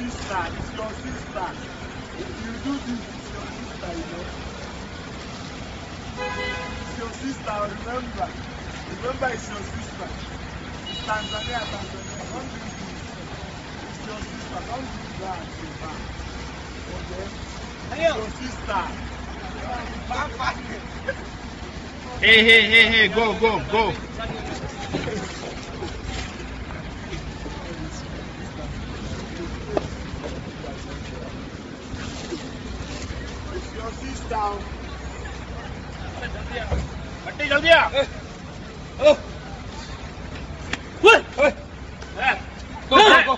sister. It's your sister. If you do this, it's your sister, you know. It's your sister, remember. Remember, it's your sister. It's Tanzania. Don't do this. It's your sister. Don't do that. Okay? It's your sister. Hey, go. It's your sister. जल्दी आ ओ go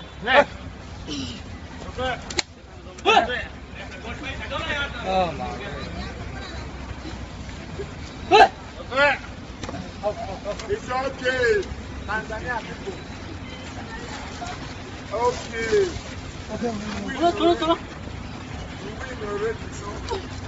It's okay. Tanzania people. Okay. We win already, so